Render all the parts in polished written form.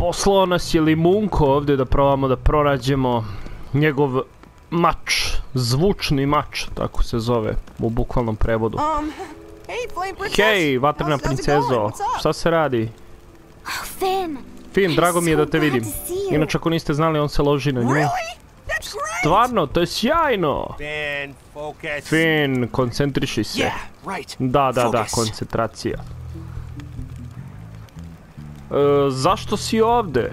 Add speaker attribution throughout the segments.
Speaker 1: poslao nas je Limunko ovdje da probamo da pronađemo njegov mač, zvučni mač, tako se zove u bukvalnom prevodu. Hej, vatrena princezo, šta se radi? Finn, drago mi je da te vidim. Inače, ako niste znali, on se loži na nju. Stvarno, to je sjajno! Finn, koncentriši se. Da, koncentracija. Zašto si ovdje?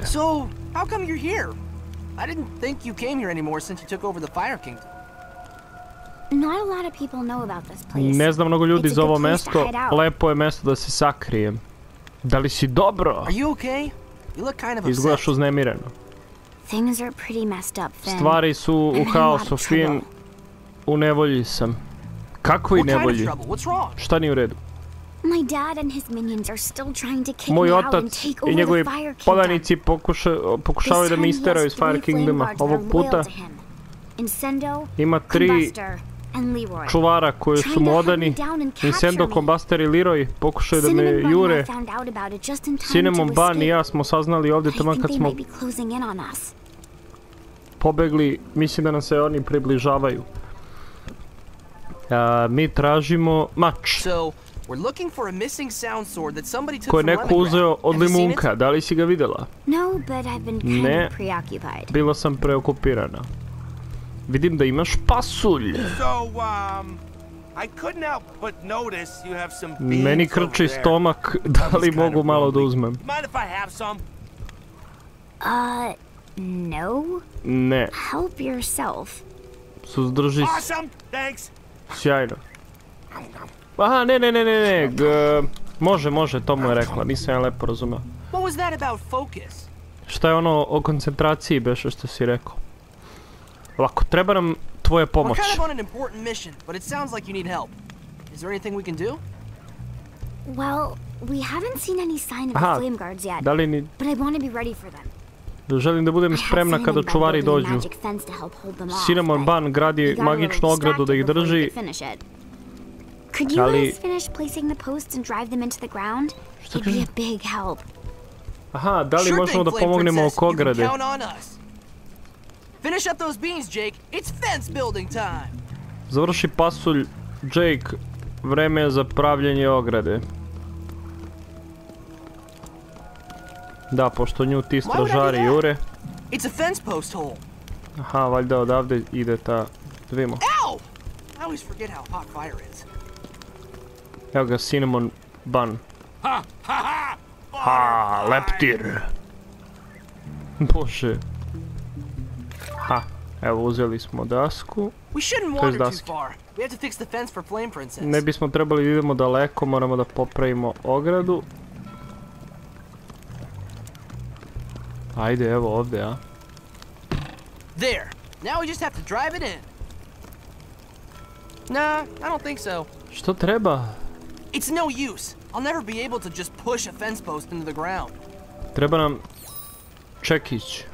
Speaker 2: I didn't think you came here anymore since you took over the Fire Kingdom.
Speaker 3: Not a lot of people know about this place.
Speaker 1: Ne znam mnogo ljudi za ovo mjesto. Lepo je mjesto da se sakrijem. Da li si dobro?
Speaker 2: Are you okay? You look kind of upset.
Speaker 1: Izgledaš uznemireno.
Speaker 3: Things are pretty messed up, Finn.
Speaker 1: Stvari su u haosu, Finn. U nevolji sam. Kakvoj nevolji? Šta nije u redu?
Speaker 3: My dad and his minions are still trying to kick me
Speaker 1: Moj
Speaker 3: out and
Speaker 1: otac
Speaker 3: take
Speaker 1: i
Speaker 3: over
Speaker 1: njegovi
Speaker 3: the Fire Kingdom.
Speaker 1: podanici pokušavaju da mi isteraju iz Fire Kingdoma. Ovog puta ima 3 čuvara koji su mu odani. Incendo, Kombaster i Leroy pokušaju da me jure. Cinnamon Bun i ja smo saznali ovdje taman kad smo pobegli. Mislim da nam se oni približavaju. Mi tražimo mač koje je neko uzeo od Limunka. Da li si ga vidjela? Ne, bila sam preokupirana. Vidim da imaš pasulj. Meni krči stomak, da li mogu malo da uzmem?
Speaker 3: No.
Speaker 1: Ne.
Speaker 3: Help yourself.
Speaker 1: Suzdrži se. Sjajno. Aha, ne. Može, to mu je rekla, nisam ja lepo razumio. Šta je ono o koncentraciji beše što si rekao? Lako, treba nam tvoje pomoć.
Speaker 3: Well, we haven't seen any sign of the flame guards yet, but I want to be ready for them.
Speaker 1: Želim da budem spremna kada čuvari dođu. Cinnamon Bun gradi magičnu ogradu da ih drži.
Speaker 3: Could you guys finish placing the posts and drive them into the ground? It'd be a big help.
Speaker 1: Aha, da li možemo da pomognemo oko ograde?
Speaker 2: Finish up those beans, Jake. It's fence building time.
Speaker 1: Završi pasulj, Jake. Vreme je za pravljenje ograde. Da, pošto nju ti stražari jure.
Speaker 2: It's a fence post hole.
Speaker 1: Aha, valjda odavde ide ta... Da vidimo.
Speaker 2: I always forget how hot fire is.
Speaker 1: Evo ga, Cinnamon Bun. Ha, leptir. Bože. Ha, evo uzeli smo dasku. To je daske. Ne bismo trebali da idemo daleko, moramo da popravimo ogradu. Ajde, evo ovdje, a?
Speaker 2: There. Now we just have to drive it in. Nah, I don't think so.
Speaker 1: Što treba?
Speaker 2: It's no use. I'll never be able to just push a fence post into the ground.
Speaker 1: Treba nam čekić.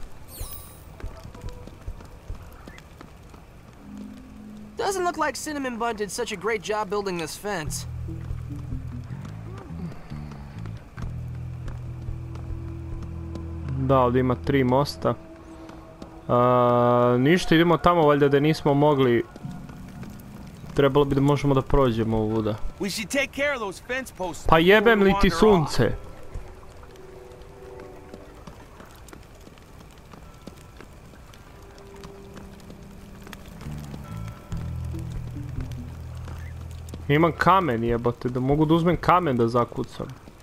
Speaker 2: Doesn't look like Cinnamon Bun did such a great job building this fence.
Speaker 1: Da, ovdje ima 3 mosta. Ništa, idemo tamo, valjda da nismo mogli. Trebalo bi da možemo da prođemo ovuda. Pa jebem li ti sunce? Imam kamen, jebote, da mogu da uzmem kamen da zakucam.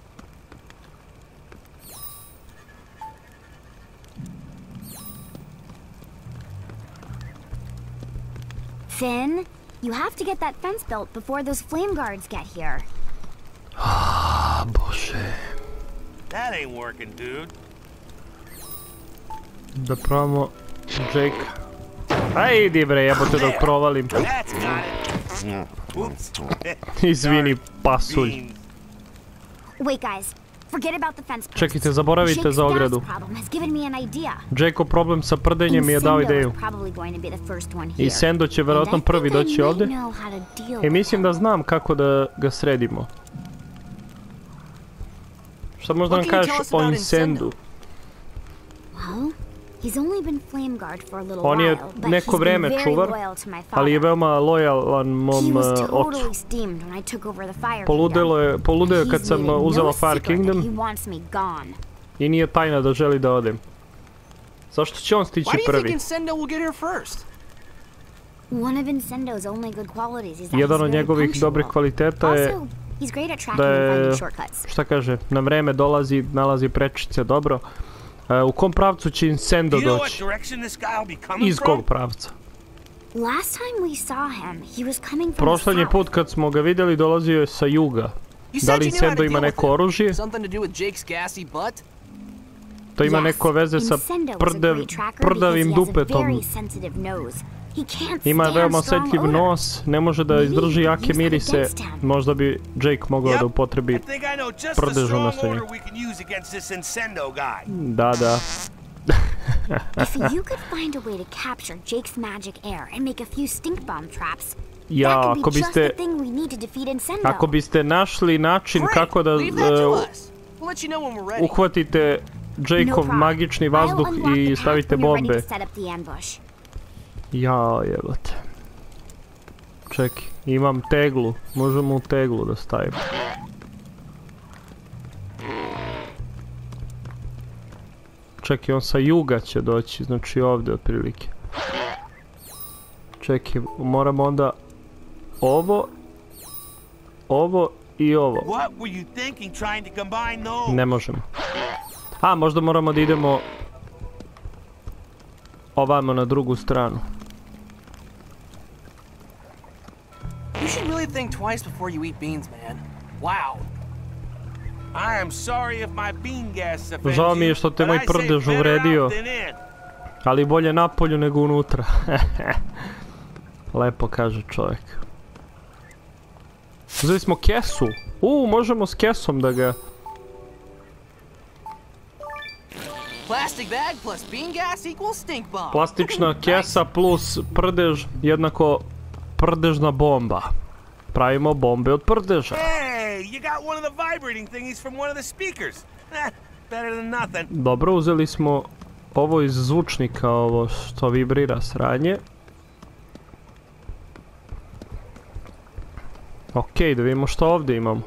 Speaker 3: Finn, you have to get that fence built before those flame guards get here.
Speaker 1: Bože.
Speaker 4: That ain't working, dude.
Speaker 1: Da probamo Jake. Ajde bre, jebote dok provalim. Izvini, pasulj.
Speaker 3: Wait guys, forget about the fence posts.
Speaker 1: Čekajte, zaboravite za ogradu. Jake-o problem sa prdenjem mi je dao ideju. I Sendo će verovatno prvi doći ovdje. I mislim da znam kako da ga sredimo. Šta možda nam kažeš o Incendu?
Speaker 3: He's only been flame guard for a little
Speaker 1: On je
Speaker 3: while, but
Speaker 1: neko
Speaker 3: he's been
Speaker 1: vreme
Speaker 3: very
Speaker 1: čuvar,
Speaker 3: loyal to my
Speaker 1: ali je
Speaker 3: father.
Speaker 1: veoma lojalan mom
Speaker 3: He was
Speaker 1: ocu.
Speaker 3: totally steamed when I took over the Fire
Speaker 1: Poludeo je
Speaker 3: Kingdom.
Speaker 1: kad
Speaker 3: He's
Speaker 1: sam
Speaker 3: made it
Speaker 1: uzela
Speaker 3: no
Speaker 1: Fire
Speaker 3: secret that
Speaker 1: Kingdom
Speaker 3: he wants me gone.
Speaker 1: i nije tajna da želi da odem. Zašto će on stići
Speaker 2: Why do you
Speaker 1: prvi?
Speaker 2: think Incendo will get here first?
Speaker 3: One of Incendo's only good qualities is that
Speaker 1: Jedan
Speaker 3: he's
Speaker 1: od
Speaker 3: very
Speaker 1: njegovih
Speaker 3: punctual.
Speaker 1: dobrih kvaliteta je
Speaker 3: Also, he's great at tracking
Speaker 1: da
Speaker 3: and
Speaker 1: je,
Speaker 3: finding shortcuts.
Speaker 1: šta kaže, na vreme dolazi, nalazi prečice dobro. U kom pravcu će Incendo
Speaker 4: Do you know what
Speaker 1: doći?
Speaker 4: direction this guy will be coming
Speaker 1: Iz
Speaker 4: from?
Speaker 1: kog pravca?
Speaker 3: Last time we saw him, he was coming from the
Speaker 1: Prošlanji
Speaker 3: south.
Speaker 1: put kad smo ga vidjeli dolazio je sa juga.
Speaker 2: You
Speaker 1: Da
Speaker 2: said
Speaker 1: li
Speaker 2: you knew how to
Speaker 1: Incendo ima
Speaker 2: deal with
Speaker 1: neko
Speaker 2: him.
Speaker 1: oružje?
Speaker 2: Something to do with Jake's gassy butt?
Speaker 1: To ima
Speaker 3: Yes,
Speaker 1: neko veze sa
Speaker 3: Incendo was a great tracker
Speaker 1: prdavim
Speaker 3: because he has a
Speaker 1: dupetom.
Speaker 3: very sensitive nose. He can't
Speaker 1: Ima
Speaker 3: stand
Speaker 1: veoma
Speaker 3: strong
Speaker 1: osjetljiv
Speaker 3: odor.
Speaker 1: nos, ne može da izdrži jake mirise. Možda bi Jake mogao da
Speaker 4: I
Speaker 1: upotrebi.
Speaker 4: think I know just the
Speaker 1: Prdežu
Speaker 4: strong
Speaker 1: nastavim.
Speaker 4: order we can use against this Incendo guy.
Speaker 1: Da.
Speaker 3: If you could find a way to capture Jake's magic air and make a few stink bomb traps, that
Speaker 1: Ja,
Speaker 3: could
Speaker 1: ako
Speaker 3: be just
Speaker 1: biste,
Speaker 3: the thing we need to defeat Incendo.
Speaker 1: ako biste našli način
Speaker 2: Great,
Speaker 1: kako da
Speaker 2: leave that to us. We'll let you know when we're ready.
Speaker 1: uhvatite
Speaker 3: No
Speaker 1: Jakeov
Speaker 3: problem.
Speaker 1: magični
Speaker 3: I'll
Speaker 1: vazduh
Speaker 3: unlock
Speaker 1: i
Speaker 3: the
Speaker 1: stavite
Speaker 3: path when you're ready
Speaker 1: bombe.
Speaker 3: to set up the ambush.
Speaker 1: Ja, jebote. Čekaj, imam teglu. Možemo u teglu da stavimo. Čekaj, on sa juga će doći, znači ovdje otprilike. Čekaj, moramo onda ovo i ovo.
Speaker 4: What were you thinking trying to combine those?
Speaker 1: Ne možemo. A, možda moramo da idemo ovamo na drugu stranu.
Speaker 2: You should really think twice before you eat beans, man. Wow.
Speaker 4: I am sorry if my bean gas offends
Speaker 1: Žao mi je
Speaker 4: you,
Speaker 1: što te
Speaker 4: but
Speaker 1: moj
Speaker 4: I say
Speaker 1: prdež
Speaker 4: better
Speaker 1: uvredio.
Speaker 4: out than in.
Speaker 1: Ali bolje napolju nego unutra. Lepo kaže čovjek. Uzeli smo kesu. Možemo s kesom da ga...
Speaker 2: Plastic bag plus bean gas equals stink bomb.
Speaker 1: Plastična kesa plus prdež jednako prdežna bomba. Pravimo bombe od prdeža.
Speaker 4: Hey, you got one of the vibrating thingies from one of the speakers. Better than nothing.
Speaker 1: Dobro, uzeli smo ovo iz zvučnika, ovo što vibrira sranje. Okej, da vidimo što ovdje imamo.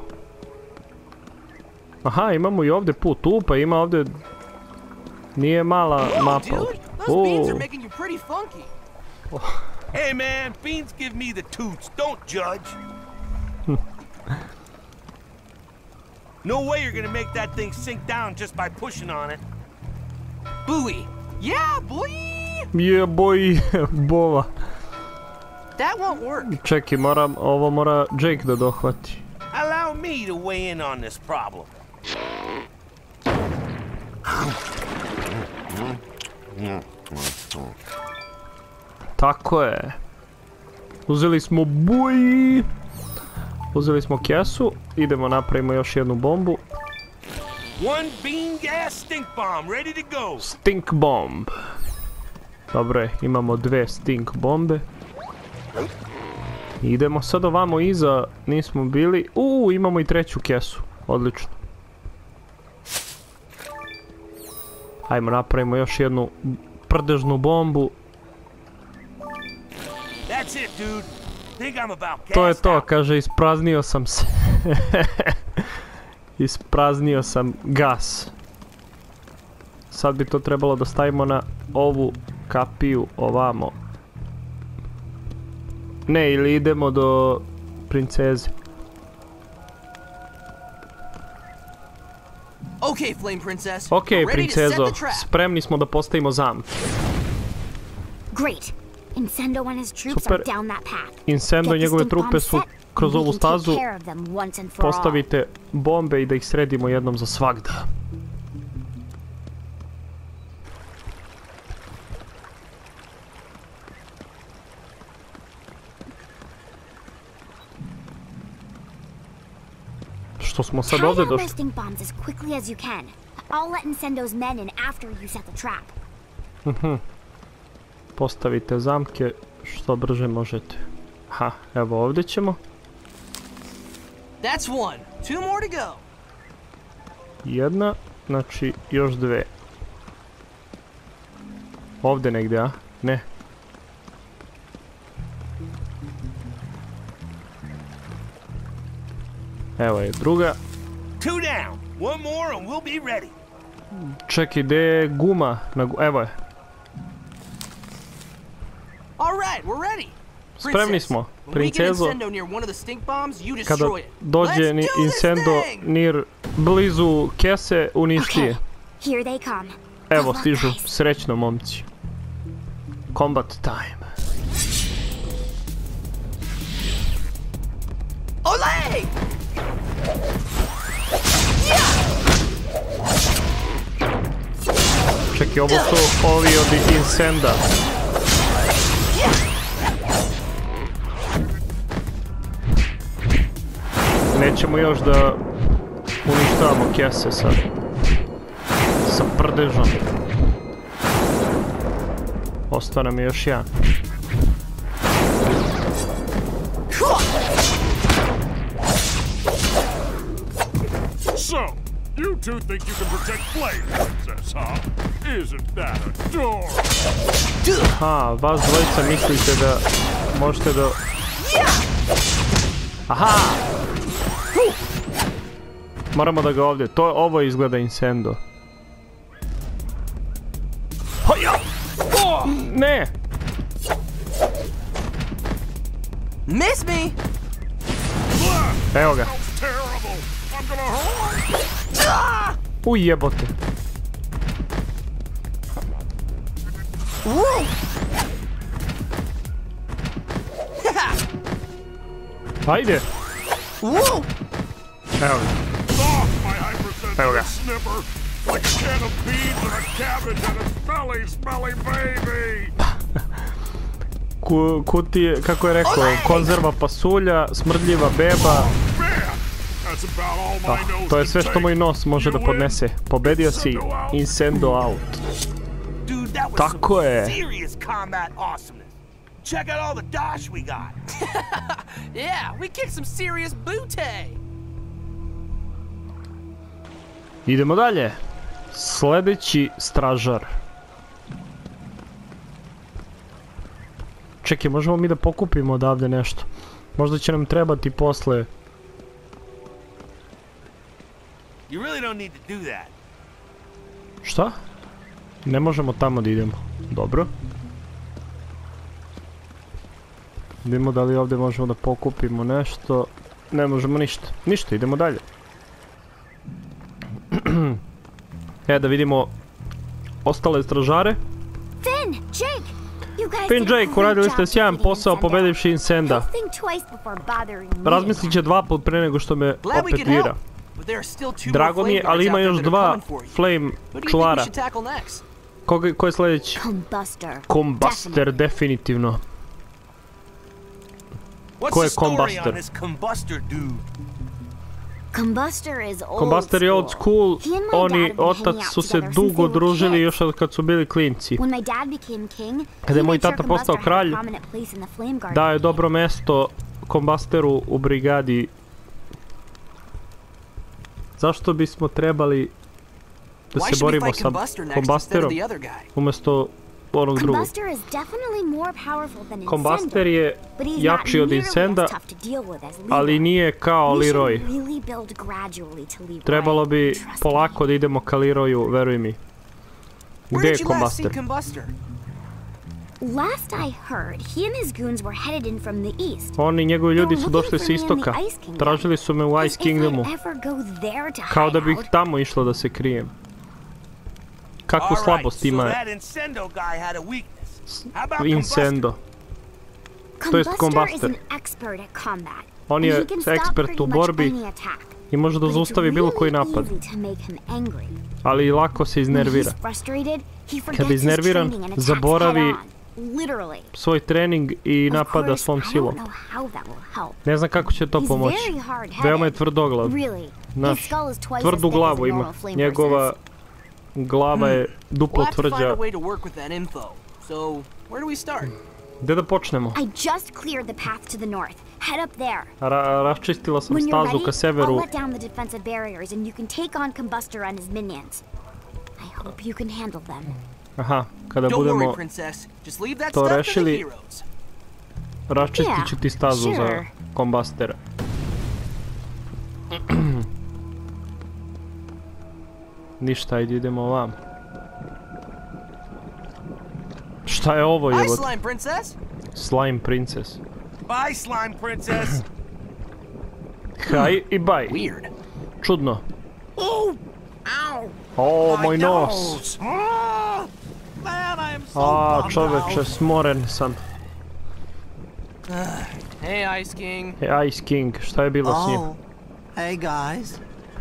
Speaker 1: Aha, imamo i ovdje put. Pa ima ovdje... Nije mala mapa.
Speaker 2: Dude, those beans are making you pretty funky.
Speaker 4: Hey man, beans give me the toots. Don't judge. No way you're gonna make that thing sink down just by pushing on it.
Speaker 2: Buoy. Yeah, boy.
Speaker 1: Je boj bova.
Speaker 2: That won't work.
Speaker 1: Čekaj, ovo mora Jake da dohvati.
Speaker 4: Allow me to weigh in on this problem.
Speaker 1: Tako je. Uzeli smo boj. Uzeli smo kesu. Idemo napravimo još jednu bombu.
Speaker 4: One bean gas stink bomb ready to go.
Speaker 1: Stink bomb. Dobro je, imamo 2 stink bombe. Idemo sad ovamo iza, nismo bili. Imamo i 3. kesu. Odlično. Hajmo napravimo još jednu prdežnu bombu.
Speaker 4: That's it, dude. Think I'm about
Speaker 1: To je
Speaker 4: gassed
Speaker 1: to,
Speaker 4: out.
Speaker 1: kaže, ispraznio sam se. Ispraznio sam gas. Sad bi to trebalo da stavimo na ovu kapiju ovamo. Ne, ili idemo do princeze.
Speaker 2: Okay, Flame Princess.
Speaker 1: Ok,
Speaker 2: we're ready to set
Speaker 1: princezo,
Speaker 2: the trap.
Speaker 1: spremni smo da postavimo zamk.
Speaker 3: Great. Incendo and his troops
Speaker 1: Super.
Speaker 3: are down that path.
Speaker 1: Incendo i
Speaker 3: Get the
Speaker 1: njegove
Speaker 3: stink
Speaker 1: trupe
Speaker 3: bomb
Speaker 1: su
Speaker 3: set,
Speaker 1: kroz
Speaker 3: and we
Speaker 1: ovu
Speaker 3: can take
Speaker 1: stazu.
Speaker 3: care of them once and for all.
Speaker 1: Postavite bombe i da ih sredimo jednom za svagda. Što smo sad
Speaker 3: Tie
Speaker 1: ovdje
Speaker 3: down
Speaker 1: došli?
Speaker 3: those stink bombs as quickly as you can. I'll let Incendo's men in after you set the trap.
Speaker 1: Postavite zamke što brže možete. Ha, evo ovdje ćemo.
Speaker 2: That's one. 2 more to go.
Speaker 1: Jedna, znači još 2. Ovdje negdje, a? Ne. Evo je druga. Čekaj, gdje je guma? Evo je. Spremni smo, princezo. Kada dođe Incendo nir blizu kese, uništi je. Evo, stižu. Srećno, momci. Combat time.
Speaker 2: Olay!
Speaker 1: Čekaj, ovo su ovi od Incenda. Nećemo još da uništavamo kese sad. Sa prdežom. Ostane mi još jedan.
Speaker 5: So, you two think you can protect Flame Princess, huh? Isn't that adorable?
Speaker 1: Aha, vas dvojica mislite da možete da... Aha! Moramo da ga ovdje, ovo izgleda Incendo. Hoja! Ne!
Speaker 2: Miss me!
Speaker 1: Evo ga. Ujebote. Ajde. Evo ga. Evo ga. Kutije, kako je rekao, konzerva pasulja, smrdljiva beba. Da, to je sve što moj nos može da podnese. Pobedio si, Incendo out. Tako je.
Speaker 4: Check out all the dosh we got.
Speaker 2: Yeah, we kicked some serious booty.
Speaker 1: Idemo dalje. Sljedeći stražar. Čekaj, možemo mi da pokupimo odavde nešto. Možda će nam trebati posle.
Speaker 4: You really don't need to do that.
Speaker 1: Šta? Ne možemo tamo da idemo. Dobro. Vidimo da li ovdje možemo da pokupimo nešto. Ne možemo ništa. Ništa, idemo dalje. Da vidimo ostale stražare. Finn, Jake, uradili ste sjajan posao pobedivši Incenda. Razmislit će dva put pre nego što me opet vira. Drago mi je, ali ima još dva flame čuvara. Ko je sljedeći? Combuster, definitivno. Ko je Combuster? Combuster je old school, oni otac su se dugo družili još od kad su bili klinci. Kada je moj tata postao kralj, dao je dobro mesto Combusteru u brigadi. Zašto bismo trebali da se borimo sa Combusterom umjesto onog drugog? Combuster je jači od Incenda, ali nije kao Leroy. Trebalo bi polako da idemo ka Leroyu, veruj mi. Gdje je Combuster? Oni njegovi ljudi su došli sa istoka. Tražili su me u Ice Kingdomu. Kao da bih tamo išlo da se krijem. Kakvu slabost ima Incendo. To jest Combuster. On je ekspert u borbi i može da zaustavi bilo koji napad. Ali lako se iznervira. Kada je iznerviran, zaboravi svoj trening i napada svom silom. Ne znam kako će to pomoći. Veoma je tvrdoglav. Znaš, tvrdu glavu ima. Njegova glava je duplo tvrđa. Gdje da počnemo? Raščistila sam stazu ka severu. Aha, kada
Speaker 2: Don't
Speaker 1: budemo
Speaker 2: worry, princess. Just leave that
Speaker 1: to
Speaker 2: stuff to the
Speaker 1: rešili,
Speaker 2: heroes.
Speaker 1: raščistit ću ti stazu za
Speaker 3: sure.
Speaker 1: kombastera. Ništa, ajde idemo ovam. Šta je ovo
Speaker 2: Hi,
Speaker 1: jebote?
Speaker 2: slime princess.
Speaker 1: Slime princess.
Speaker 4: Bye, slime princess.
Speaker 1: Haj i baj.
Speaker 2: Weird.
Speaker 1: Čudno.
Speaker 4: Oh, ow.
Speaker 1: O, moj nos.
Speaker 4: nose. Oh, man, I am so
Speaker 1: A,
Speaker 4: bummed
Speaker 1: čoveče,
Speaker 4: out.
Speaker 1: smoren sam.
Speaker 2: Hey, Ice King.
Speaker 1: Ice King, šta je bilo s njim?
Speaker 6: Oh, hey guys.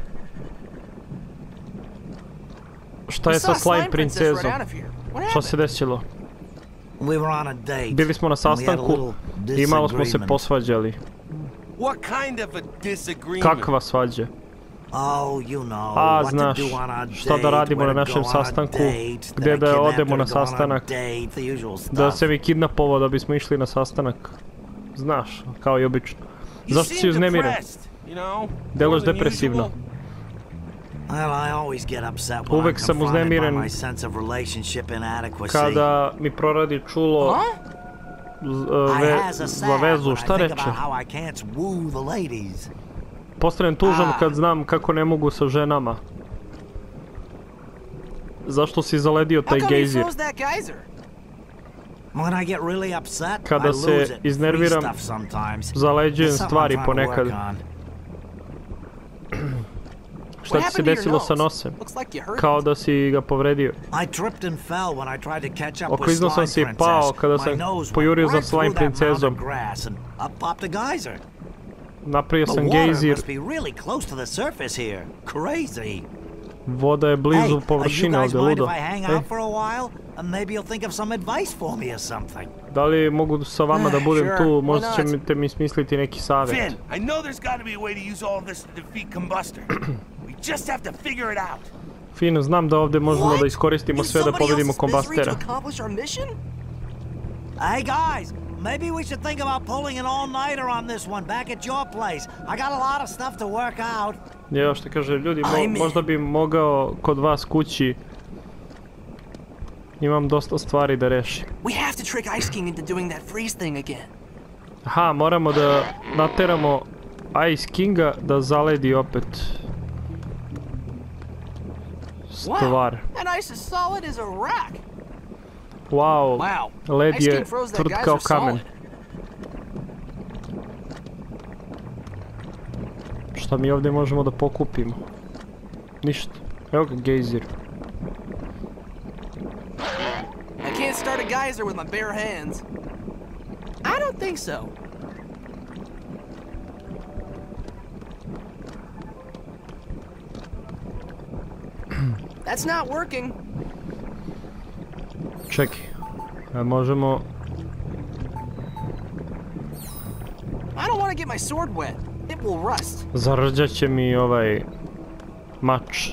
Speaker 1: Šta je
Speaker 2: We
Speaker 1: sa
Speaker 2: saw a
Speaker 1: slime
Speaker 2: princess right
Speaker 1: princezom?
Speaker 2: out of here. What
Speaker 1: Šta
Speaker 2: happened?
Speaker 1: se desilo?
Speaker 6: We were on a date.
Speaker 1: Bili smo na
Speaker 6: and we had a
Speaker 1: sastanku
Speaker 6: little
Speaker 1: i malo smo se
Speaker 6: disagreement.
Speaker 1: posvađali.
Speaker 4: What kind of a disagreement?
Speaker 1: Kakva svađa?
Speaker 6: Oh, you know,
Speaker 1: A,
Speaker 6: what
Speaker 1: znaš,
Speaker 6: to do on a date,
Speaker 1: šta da radimo
Speaker 6: where
Speaker 1: na
Speaker 6: to
Speaker 1: našem
Speaker 6: go on a
Speaker 1: sastanku,
Speaker 6: date,
Speaker 1: gdje
Speaker 6: that
Speaker 1: da
Speaker 6: I kidnapped
Speaker 1: odemo
Speaker 6: her
Speaker 1: na
Speaker 6: to go on a
Speaker 1: sastanak,
Speaker 6: date, the usual
Speaker 1: da
Speaker 6: stuff.
Speaker 1: se mi kidnapovao da bismo išli na sastanak. Znaš, kao i obično.
Speaker 4: You
Speaker 1: Zašto si
Speaker 4: seem
Speaker 1: uznemiren?
Speaker 4: depressed, you know,
Speaker 1: Deluješ
Speaker 4: more than
Speaker 1: depresivno.
Speaker 4: usual.
Speaker 6: Well, I always get upset when
Speaker 1: Uvek
Speaker 6: I'm
Speaker 1: sam
Speaker 6: confronted by
Speaker 1: uznemiren
Speaker 6: my sense of relationship inadequacy.
Speaker 1: Kada mi proradi čulo
Speaker 6: I has a
Speaker 1: za
Speaker 6: sad
Speaker 1: vezu,
Speaker 6: when I
Speaker 1: šta
Speaker 6: think
Speaker 1: reče?
Speaker 6: about how I can't woo the ladies.
Speaker 1: Postanem tužan kad znam kako ne mogu sa ženama. Zašto si zaledio
Speaker 2: How
Speaker 1: taj
Speaker 2: come you
Speaker 1: gejzir?
Speaker 2: froze that geyser?
Speaker 6: When I get really upset,
Speaker 1: Kada
Speaker 6: I
Speaker 1: se
Speaker 6: lose it.
Speaker 1: iznerviram,
Speaker 6: Free stuff sometimes.
Speaker 1: zaleđujem
Speaker 6: It's something
Speaker 1: stvari
Speaker 6: I'm trying to
Speaker 1: ponekad.
Speaker 6: work on.
Speaker 1: Šta ti se
Speaker 2: What happened to your
Speaker 1: desilo sa
Speaker 2: nose?
Speaker 1: nosem?
Speaker 2: Looks like you hurt
Speaker 1: Kao
Speaker 2: it.
Speaker 1: da si ga povredio.
Speaker 6: I tripped and fell when I tried to catch up with
Speaker 1: Okliznuo sam
Speaker 6: Slime
Speaker 1: se i pao
Speaker 6: Princess.
Speaker 1: kada
Speaker 6: My
Speaker 1: sam
Speaker 6: nose
Speaker 1: pojurio
Speaker 6: went
Speaker 1: za
Speaker 6: right
Speaker 1: Slime
Speaker 6: through that mound of
Speaker 1: princezom.
Speaker 6: grass and up popped a geyser.
Speaker 1: Napravio
Speaker 6: The
Speaker 1: sam
Speaker 6: water
Speaker 1: gejzir,
Speaker 6: must be really close to the surface here. Crazy.
Speaker 1: voda je blizu
Speaker 6: Hey, you
Speaker 1: površine
Speaker 6: guys
Speaker 1: ovdje,
Speaker 6: mind
Speaker 1: ludo.
Speaker 6: if I hang
Speaker 1: Ej,
Speaker 6: out for a while? And maybe you'll think of some advice for me or something.
Speaker 1: da li mogu sa vama da budem
Speaker 2: Sure,
Speaker 1: tu,
Speaker 2: why
Speaker 1: možda
Speaker 2: not?
Speaker 1: ćete mi smisliti neki savjet.
Speaker 4: Finn, I know there's got to be a way to use all of this to defeat Combuster. We just have to figure it out.
Speaker 1: Fino, znam da ovdje možemo da iskoristimo
Speaker 2: Is
Speaker 1: sve da
Speaker 2: somebody
Speaker 1: pobedimo
Speaker 2: else's misery
Speaker 1: kombastera.
Speaker 2: to accomplish our mission?
Speaker 6: Hey guys, maybe we should think about pulling an all-nighter on this one back at your place. I got a lot of stuff to work out.
Speaker 1: Ja što kaže, ljudi,
Speaker 2: Ajme.
Speaker 1: možda bi mogao kod vas kući. Imam dosta stvari da rešim.
Speaker 2: We have to trick Ice King into doing that freeze thing again.
Speaker 1: Aha, moramo da nateramo Ice Kinga da zaledi opet stvar.
Speaker 2: That ice is solid as a rock.
Speaker 1: Wow,
Speaker 2: Wow.
Speaker 1: led
Speaker 2: Ice
Speaker 1: je
Speaker 2: King froze that
Speaker 1: tvrd kao
Speaker 2: geyser
Speaker 1: kamen.
Speaker 2: solid.
Speaker 1: Šta mi ovdje možemo da pokupimo? Ništa. Evo ga gejzir.
Speaker 2: I can't start a geyser with my bare hands. I don't think so. That's not working.
Speaker 1: Čekaj. A možemo...
Speaker 2: I don't want to get my sword wet. It will rust.
Speaker 1: Zarđat će mi ovaj... mač.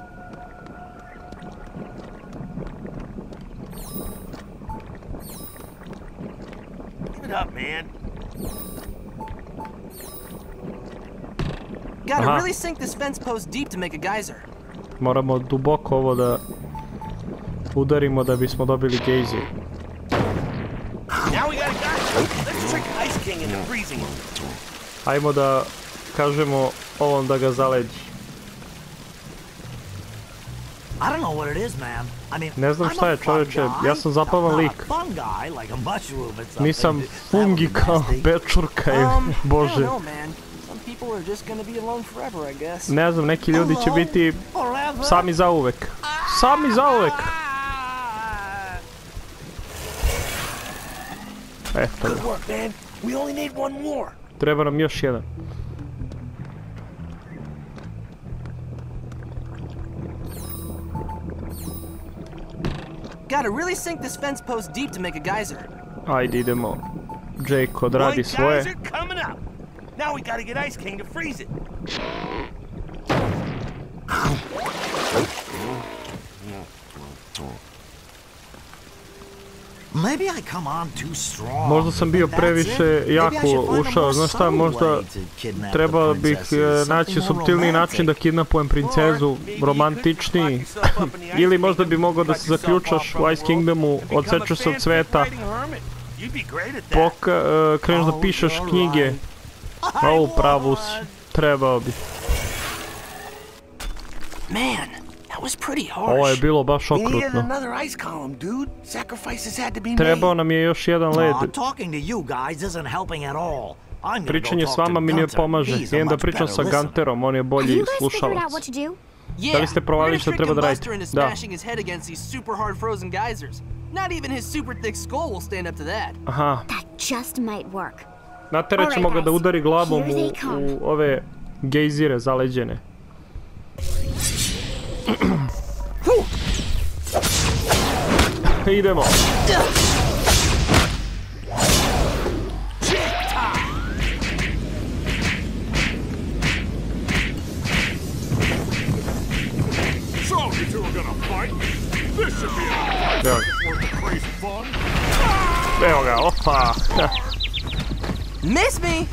Speaker 4: Give it up, man.
Speaker 2: Gotta
Speaker 1: Aha.
Speaker 2: really sink this fence post deep to make a geyser.
Speaker 1: Moramo duboko ovo da udarimo da bismo dobili gejzir.
Speaker 4: Now we got a guy. Let's trick Ice King into freezing him.
Speaker 1: Ajmo da kažemo ovom da ga zaledi.
Speaker 6: I don't know what it is, man. I mean,
Speaker 1: Ne znam
Speaker 6: I'm
Speaker 1: šta
Speaker 6: a
Speaker 1: je,
Speaker 6: fun
Speaker 1: čoveče,
Speaker 6: guy.
Speaker 1: ja sam zabavan
Speaker 6: Not a
Speaker 1: lik.
Speaker 6: fun guy, like a mushroom or something.
Speaker 1: Nisam
Speaker 6: That would
Speaker 1: fungi
Speaker 6: be
Speaker 1: kao
Speaker 6: nasty.
Speaker 1: pečurka i
Speaker 2: I don't
Speaker 1: bože.
Speaker 2: know, man. Some people are just gonna be alone forever, I guess.
Speaker 1: Ne znam, neki ljudi će
Speaker 6: Alone
Speaker 1: biti
Speaker 6: forever.
Speaker 1: sami zauvek. Sami zauvek! Eto
Speaker 4: Good
Speaker 1: ga,
Speaker 4: work, man. We only need one more.
Speaker 1: treba nam još jedan.
Speaker 2: Gotta really sink this fence post deep to make a geyser.
Speaker 1: Ajde idemo. Jake odradi
Speaker 4: White
Speaker 1: svoje.
Speaker 4: guys are coming up. Now we gotta get Ice King to freeze it.
Speaker 6: Maybe I come on too strong.
Speaker 1: Možda sam bio previše jako ušao, znaš šta, možda trebao bih naći suptilniji način da kidnapujem princezu, romantičniji. Ili možda bi mogao da se zaključaš u Ice Kingdomu, odsečeš se od sveta, kreneš da pišeš knjige. O, pravu si, trebao bi. Ovo je bilo baš okrutno. Trebao nam je još jedan led. Pričanje s vama mi ne pomaže. Idem da pričam sa Gunterom, on je bolji slušalac. Da li ste provalili što treba da radite? Da. Aha. Naterat ćemo ga da udari glavom u ove gejzire zaleđene. Idemo. Evo ga, opa.
Speaker 2: Miss me.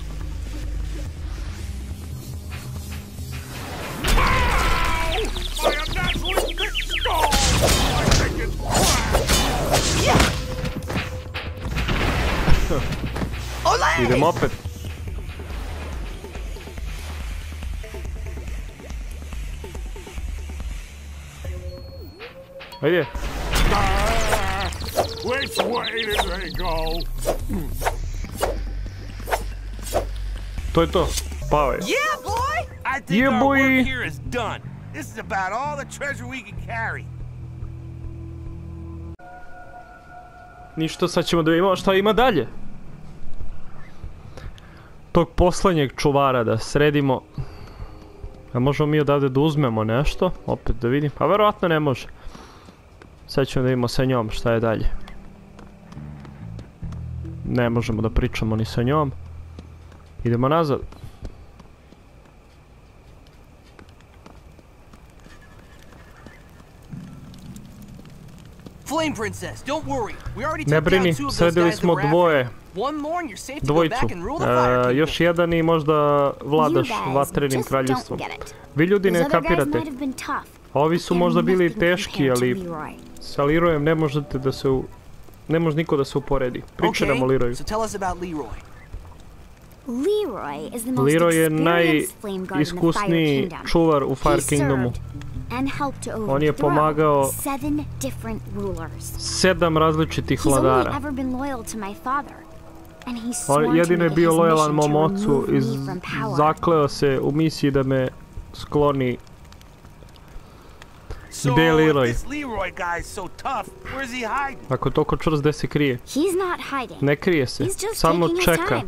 Speaker 1: Idemo opet. Ajde.
Speaker 5: Which way did they go?
Speaker 1: To je to. Pao je.
Speaker 4: Yeah, boy! I think
Speaker 1: Yeah,
Speaker 4: our
Speaker 1: boy.
Speaker 4: work here is done. This is about all the treasure we can carry.
Speaker 1: Ništa, sad ćemo da vidimo šta ima dalje. Tog poslednjeg čuvara da sredimo. A možemo mi odavde da uzmemo nešto? Opet da vidim. A verovatno ne može. Sad ćemo da vidimo sa njom šta je dalje. Ne možemo da pričamo ni sa njom. Idemo nazad. Ne brini, sredili smo dvojicu. Još jedan i možda vladaš vatrenim kraljevstvom. Vi ljudi ne kapirate. Ovi su možda bili teški, ali sa Leroyem ne možete da se ne može niko da se uporedi. Pričaj nam o Leroyu. Leroy je najiskusniji čuvar u Fire Kingdomu. On je pomagao 7 različitih vladara. On jedino je bio lojalan mom ocu i zakleo se u misiji da me skloni. Gde je Leroy? Ako je toliko čvrst, gde se krije? Ne krije se, samo čeka.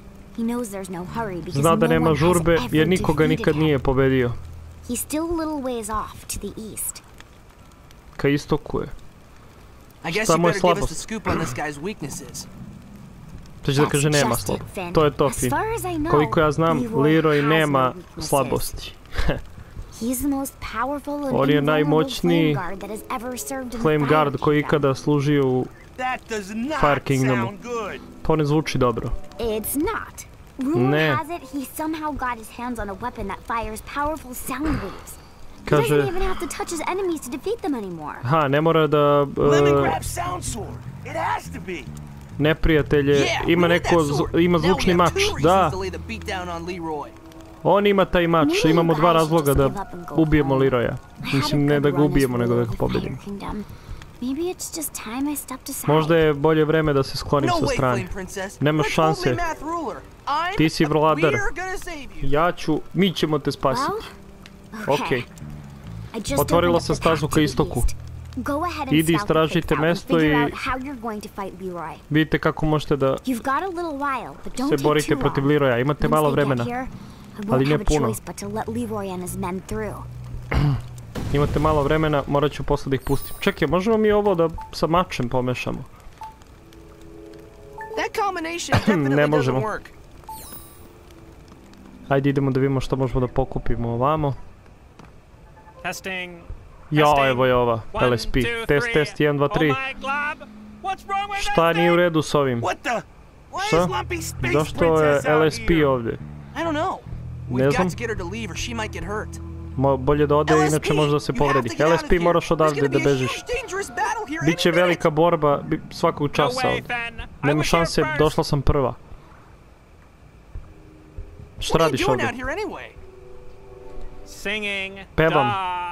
Speaker 1: Zna da nema žurbe jer nikoga nikad nije pobedio. Ka istoku je. Šta mu je slabost? To će da kaže nema slabost. To je to, Finn. Koliko ja znam, Leroy nema slabosti. On je najmoćniji Flame Guard koji ikada služio u Fire Kingdomu. To ne zvuči dobro. Ne. Kaže... Ha, ne mora da... neprijatelje... Ima zvučni mač. Da. On ima taj mač. Imamo 2 razloga da ubijemo Leroya. Mislim, ne da ga ubijemo, nego da ga pobedimo. Možda je bolje vreme da se sklonim sa strane. Nemaš šanse. Ti si vladar. Ja ću... Mi ćemo te spasiti. Okej. Otvorila sam stazu ka istoku. Idi istražite mesto i vidite kako možete da se borite protiv Leroya. Imate malo vremena, ali ne puno. Imate malo vremena, morat ću posle da ih pustim. Čekaj, možemo mi ovo da sa mačem pomešamo? Ne možemo. Ajde idemo da vidimo što možemo da pokupimo ovamo. Ja, evo je ova, LSP. Test, 1, 2, 3. Šta nije u redu s ovim?
Speaker 4: What the? Why
Speaker 1: Šta?
Speaker 4: is Lumpy Space
Speaker 1: Zašto je
Speaker 4: Princess out
Speaker 1: LSP
Speaker 4: here?
Speaker 1: ovdje?
Speaker 2: I don't know.
Speaker 1: Ne
Speaker 2: We've
Speaker 1: znam.
Speaker 2: got to get her to leave or she might get hurt.
Speaker 1: Bolje da ode, inače
Speaker 2: LSP,
Speaker 1: možda se
Speaker 2: you have
Speaker 1: povredi.
Speaker 2: to get out of
Speaker 1: LSP
Speaker 2: here.
Speaker 1: moraš
Speaker 2: There's
Speaker 1: odavde
Speaker 2: gonna
Speaker 1: da
Speaker 2: be a
Speaker 1: bežiš.
Speaker 2: huge, dangerous battle here
Speaker 1: Biće
Speaker 2: any minute.
Speaker 1: velika borba svakog časa ovdje. Nema šanse, došla sam prva. Šta
Speaker 2: What are you
Speaker 1: radiš
Speaker 2: doing
Speaker 1: ovdje?
Speaker 2: out here anyway?
Speaker 7: Singing.
Speaker 1: Pevam.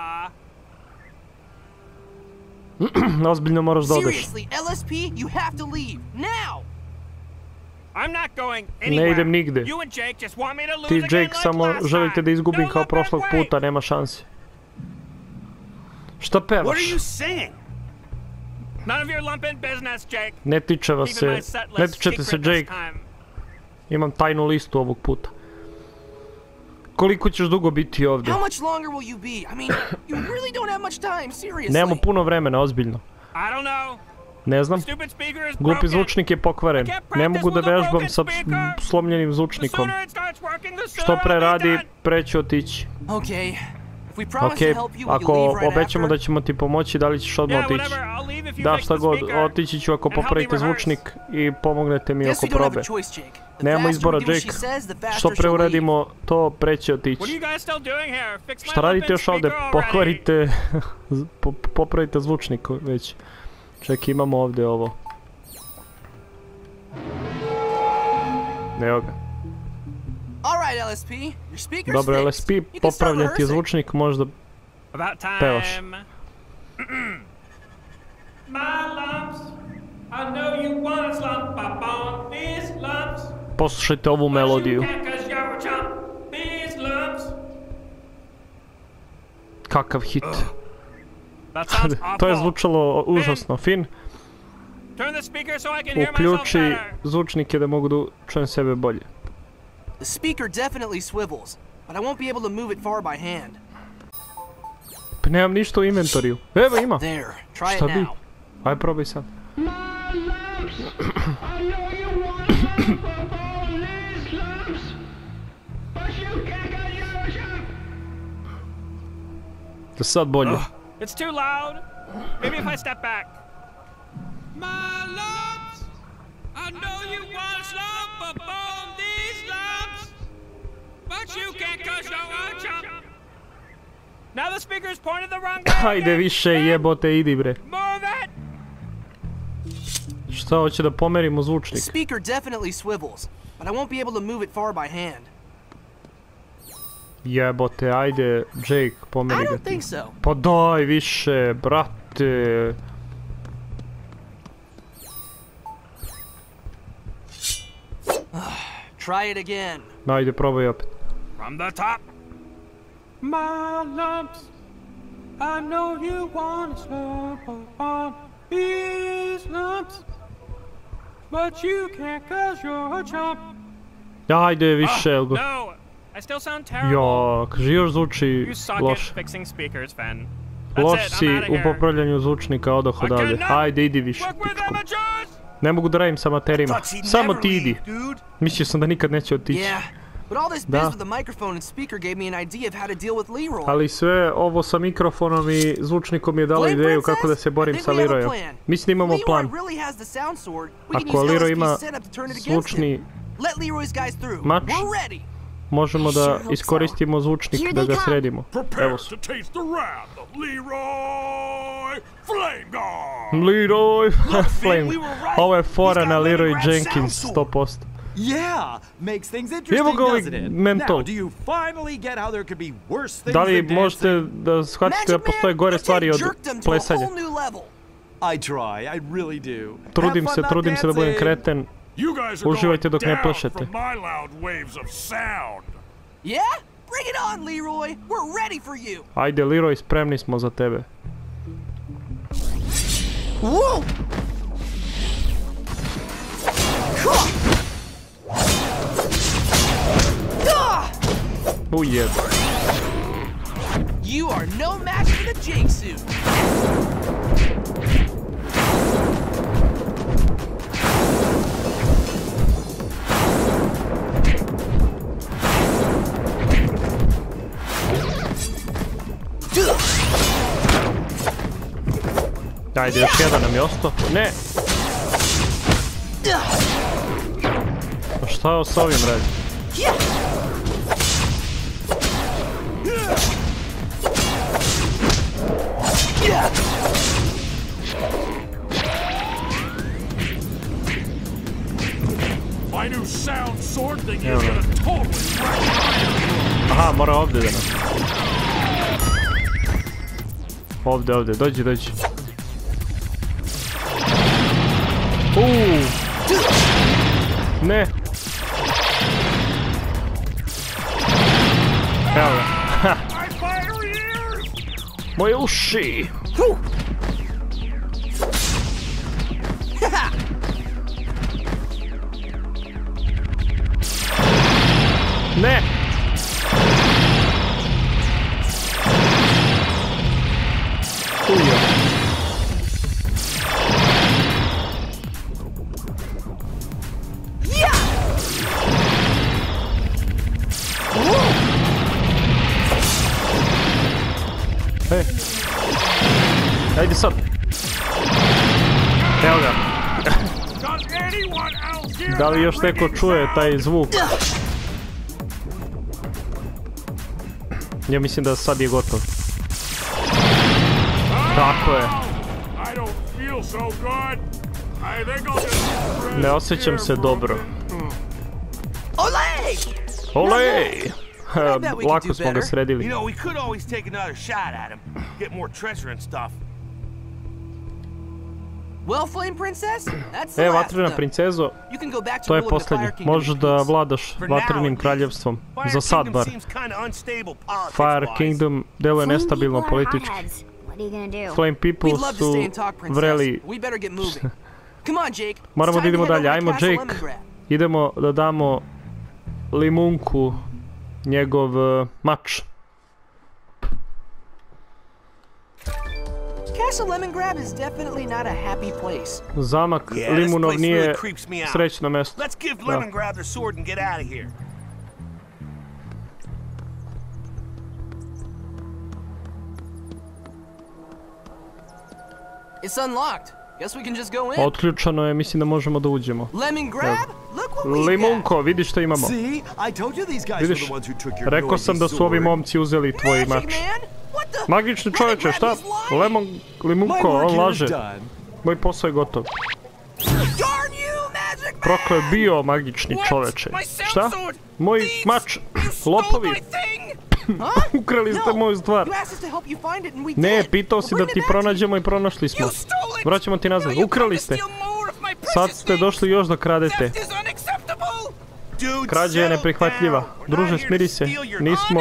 Speaker 1: Ozbiljno moraš da odeš.
Speaker 2: Seriously, LSP, you have to leave now.
Speaker 7: I'm not going
Speaker 1: Ne
Speaker 7: anywhere.
Speaker 1: idem nigde.
Speaker 7: You and Jake just want me to lose
Speaker 1: Ti,
Speaker 7: again
Speaker 1: Jake,
Speaker 7: like
Speaker 1: samo
Speaker 7: last
Speaker 1: želite
Speaker 7: time.
Speaker 1: da izgubim
Speaker 7: No
Speaker 1: kao
Speaker 7: look
Speaker 1: prošlog
Speaker 7: that way.
Speaker 1: puta, nema šanse. Šta
Speaker 4: What
Speaker 1: pevaš?
Speaker 4: are you saying?
Speaker 7: None of your lumpin' business, Jake.
Speaker 1: Ne tiče vas
Speaker 7: Keeping
Speaker 1: se,
Speaker 7: my set
Speaker 1: ne
Speaker 7: list
Speaker 1: tičete se,
Speaker 7: secret this
Speaker 1: Jake.
Speaker 7: time.
Speaker 1: Imam tajnu listu ovog puta. Koliko ćeš dugo biti ovdje?
Speaker 2: How much longer will you be? I mean, you really don't have much time, seriously.
Speaker 1: Nemamo puno vremena, ozbiljno.
Speaker 7: I don't know.
Speaker 1: Ne znam.
Speaker 7: Stupid speaker is
Speaker 1: Glupi
Speaker 7: broken.
Speaker 1: zvučnik je pokvaren. Ne mogu da vežbam sa slomljenim
Speaker 7: The
Speaker 1: zvučnikom.
Speaker 7: sooner it starts working, the
Speaker 1: Što
Speaker 7: sooner
Speaker 1: pre
Speaker 7: I'll be
Speaker 1: radi,
Speaker 7: done.
Speaker 1: pre ću otići.
Speaker 2: Okay. If we promise
Speaker 1: Okej,
Speaker 2: to help you, will you
Speaker 1: ako
Speaker 2: leave right
Speaker 1: obećamo da
Speaker 2: after?
Speaker 1: ćemo ti pomoći, da li ćeš odmah
Speaker 7: Yeah,
Speaker 1: otići?
Speaker 7: whatever. I'll leave if you
Speaker 1: Da,
Speaker 7: fix
Speaker 1: šta
Speaker 7: the
Speaker 1: god,
Speaker 7: speaker.
Speaker 1: otići ću ako
Speaker 7: and help me
Speaker 1: popravite
Speaker 7: rehearse.
Speaker 1: zvučnik i pomognete mi
Speaker 2: Guess
Speaker 1: oko
Speaker 2: we don't have
Speaker 1: probe.
Speaker 2: a choice, Jake. The
Speaker 1: Nemamo
Speaker 2: faster
Speaker 1: izbora,
Speaker 2: we do what she
Speaker 1: Jake.
Speaker 2: says, the faster
Speaker 1: Što pre
Speaker 2: she'll leave.
Speaker 1: uradimo, to pre će
Speaker 7: What are
Speaker 1: otići.
Speaker 7: you guys still doing here? Fix my
Speaker 1: Šta radite
Speaker 7: lumpin'
Speaker 1: još ovdje?
Speaker 7: speaker already.
Speaker 1: Pokvarite, popravite zvučnik već. Ček, imamo ovdje ovo. Evo ga.
Speaker 2: All right, LSP. Your speaker's
Speaker 1: Dobro,
Speaker 2: fixed.
Speaker 1: LSP,
Speaker 2: You can start
Speaker 1: popravljen ti je
Speaker 2: rehearsing.
Speaker 1: zvučnik, možda
Speaker 7: About time.
Speaker 1: Pevaš.
Speaker 7: My lumps, I know you want slump up on these lumps.
Speaker 1: poslušajte ovu melodiju.
Speaker 7: But you can't 'cause you're a chump. These lumps.
Speaker 1: Kakav hit.
Speaker 7: That sounds awful.
Speaker 1: To je zvučalo užasno. Fin,
Speaker 7: Turn the speaker so I can hear myself
Speaker 1: uključi
Speaker 7: better.
Speaker 1: zvučnike da mogu da čujem sebe bolje.
Speaker 2: The speaker definitely swivels, but I won't be able to move it far by hand.
Speaker 1: Pa nemam ništa u inventoriju. Evo ima.
Speaker 2: There. Try
Speaker 1: Šta
Speaker 2: it
Speaker 1: bi?
Speaker 2: now.
Speaker 1: Aj probaj sad. To sad bolje.
Speaker 7: It's too loud. Maybe if I step back. My lumps, I know you want to slump upon these lumps, but you can't 'cause you're a chump. Now the speaker's pointed the wrong way.
Speaker 1: Hajde više jebote, idi bre.
Speaker 7: Move it.
Speaker 1: Šta, hoće da pomerimo
Speaker 2: The
Speaker 1: zvučnik?
Speaker 2: speaker definitely swivels, but I won't be able to move it far by hand.
Speaker 1: Jebote, ajde, Jake,
Speaker 2: I
Speaker 1: pomeri ga
Speaker 2: don't
Speaker 1: ti.
Speaker 2: think so.
Speaker 1: Pa daj više, brate.
Speaker 2: Try it again.
Speaker 1: Ajde, probaj opet.
Speaker 7: From the top. My lumps, I know you want to slump upon these lumps, but you can't 'cause you're a chump.
Speaker 1: Ajde, više, Elgo.
Speaker 7: No, I still sound terrible.
Speaker 1: Jo, kaže još zvuči
Speaker 7: You suck
Speaker 1: loše.
Speaker 7: at fixing speakers, Fen. That's
Speaker 1: Loš
Speaker 7: it,
Speaker 1: si
Speaker 7: I'm outta
Speaker 1: u
Speaker 7: here.
Speaker 1: popravljanju zvučnika, odoh odavde.
Speaker 7: cannot
Speaker 1: Ajde, idi više,
Speaker 7: Work with
Speaker 1: pičku.
Speaker 7: amateurs!
Speaker 1: Ne mogu da radim sa materima.
Speaker 4: Thought she'd
Speaker 1: Samo
Speaker 4: never
Speaker 1: ti idi.
Speaker 4: leave, dude.
Speaker 1: Mislio sam da nikad neće otići.
Speaker 2: Yeah, but all this biz
Speaker 1: Da.
Speaker 2: with the microphone and speaker gave me an idea of how to deal with Leroy.
Speaker 1: Ali sve ovo sa mikrofonom i zvučnikom mi je dalo
Speaker 2: Flame
Speaker 1: ideju
Speaker 2: Princess?
Speaker 1: kako da se borim
Speaker 2: I think
Speaker 1: sa
Speaker 2: we have a
Speaker 1: Leroyom.
Speaker 2: plan.
Speaker 1: Mislim da imamo
Speaker 2: Leroy
Speaker 1: plan.
Speaker 2: really has the sound sword. We can
Speaker 1: Ako
Speaker 2: use
Speaker 1: Leroy
Speaker 2: LSP's
Speaker 1: ima
Speaker 2: setup to turn it against
Speaker 1: zvučni
Speaker 2: him. Let Leroy's guys through.
Speaker 1: mač,
Speaker 2: We're ready.
Speaker 1: možemo
Speaker 3: I sure
Speaker 1: da
Speaker 3: hope so.
Speaker 1: iskoristimo zvučnik
Speaker 3: Here
Speaker 1: da
Speaker 3: they
Speaker 1: ga
Speaker 3: come.
Speaker 1: sredimo.
Speaker 5: Prepare
Speaker 1: Evo
Speaker 5: to
Speaker 1: su.
Speaker 5: taste the wrath of Leroy Flameguard!
Speaker 1: Leroy Flame.
Speaker 4: we were right.
Speaker 1: Ovo je
Speaker 4: He's
Speaker 1: fora
Speaker 4: got
Speaker 1: na Leroy
Speaker 4: Leningrad's
Speaker 1: Jenkins,
Speaker 4: sound
Speaker 1: 100%.
Speaker 8: Yeah, makes things
Speaker 1: Evo
Speaker 8: interesting,
Speaker 1: ga ovaj
Speaker 8: doesn't it?
Speaker 1: mentol.
Speaker 8: Now, do you finally get how there could be worse things
Speaker 1: Da li
Speaker 8: than
Speaker 1: možete
Speaker 8: dancing?
Speaker 1: da shvatite da
Speaker 2: Magic
Speaker 1: postoje
Speaker 2: Man,
Speaker 1: gore
Speaker 2: you
Speaker 1: stvari
Speaker 2: take
Speaker 1: od
Speaker 2: jerkdom to a
Speaker 1: plesanja?
Speaker 2: whole new level.
Speaker 8: I try, I really do.
Speaker 1: Trudim
Speaker 8: Have
Speaker 1: se,
Speaker 8: fun
Speaker 1: trudim
Speaker 8: not
Speaker 1: se da budem
Speaker 8: dancing.
Speaker 1: kreten.
Speaker 5: You guys are
Speaker 1: Uživajte
Speaker 5: going
Speaker 1: dok ne
Speaker 5: down
Speaker 1: plešete.
Speaker 5: from my loud waves of sound.
Speaker 2: Yeah? Bring it on, Leroy. We're ready for you.
Speaker 1: Ajde, Leroy, spremni smo za tebe.
Speaker 2: Whoa!
Speaker 1: Ujeb.
Speaker 2: You are no match for the Jake suit.
Speaker 1: Ajde, još jedan nam je ostao. Ne! A šta s ovim radi?
Speaker 5: My new sound sword thing is gonna totally wreck.
Speaker 1: Aha, mora ovdje da nam. Ovdje, dođi. Ne. Evo ga. Moje uši. Ne. Ajde sad. Evo ga. Da li još neko čuje taj zvuk? Ja mislim da sad je gotov. Tako je. Ne osjećam se dobro. Olej! Lako smo ga sredili. Vatrena princezo, to je posljednje. Možeš da vladaš vatrenim kraljevstvom. Za sad bar. Fire Kingdom deluje nestabilno politički. Flame People su vreli. Moramo da idemo dalje. Ajmo, Jake. Idemo da damo Limunku njegov mač. Zamak Limunov nije srećno mjesto. Otključano je, mislim da možemo da uđemo. Limunko, vidiš što imamo. Vidiš, rekao sam da su ovi momci uzeli tvoj mač. Magični čovječe, šta? Limunko, on laže. Moj posao je gotov. Prokle je bio magični čovječe. Šta? Moj mač, lopovi. Ukrali ste moju stvar. Ne, pitao si da ti pronađemo i pronašli smo. Vraćamo ti nazad. Ukrali ste. Sad ste došli još da kradete. Krađa je neprihvatljiva. Druže, smiri se. Nismo...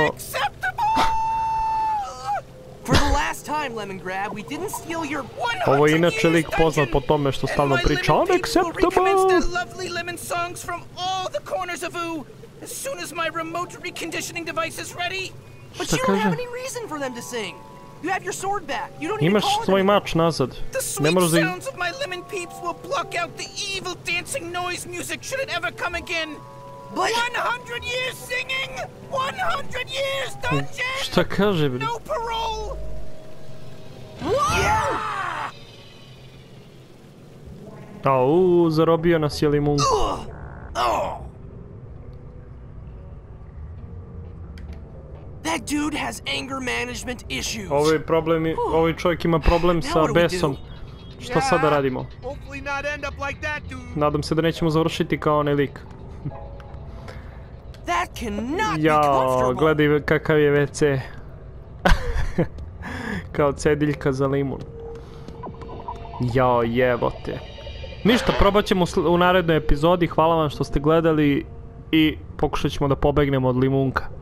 Speaker 1: Ovo je inače lik poznat po tome što stalno priča unacceptable. Šta kaže? Imaš svoj mač nazad. Ne možeš da... Šta kaže, bre? Au, zarobio nas je Limunku. Ovaj čovjek ima problem sa besom. Šta sad da radimo? Nadam se da nećemo završiti kao onaj lik. Jao, gledaj kakav je WC. Kao cediljka za limun. Jao, jebote. Ništa, probat ćemo u narednoj epizodi. Hvala vam što ste gledali i pokušat ćemo da pobegnemo od Limunka.